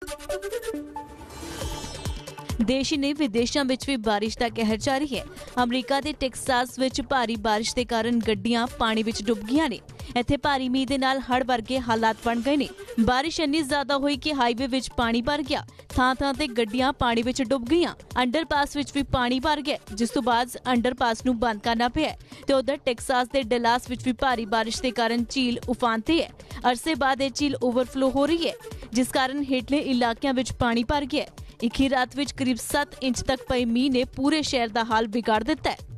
देश ही नहीं विदेशों में भी बारिश का कहर जारी है। अमरीका के टेक्सास विच भारी बारिश के कारण गड्डियां पानी विच डुब गईयां ने। इत्थे भारी मींह दे नाल हड़ वर्गे हालात बन गए ने। बारिश इन्नी ज्यादा हुई कि हाईवे विच पानी भर गया। थां-थां ते गड्डियां पानी विच डुब गईयां। अंडरपास विच भी पानी भर गया, जिस तो बाद अंडरपास नूं बंद करना पिया। ते उधर टेक्सास के डलास विच भी भारी बारिश के कारण झील उफान ते है। अरसे बाद यह झील ओवरफ्लो हो रही है, जिस कारण हेठले इलाकों विच पानी भर गया। एक ही रात विच करीब 7 इंच तक पए मींह ने पूरे शहर का हाल बिगाड़ दिता है।